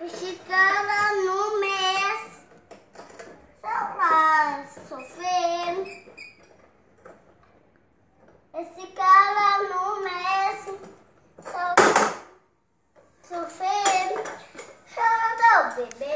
Esse cara no mês só vai sofrer. Esse cara no mês só vai sofrer. Chora do bebê.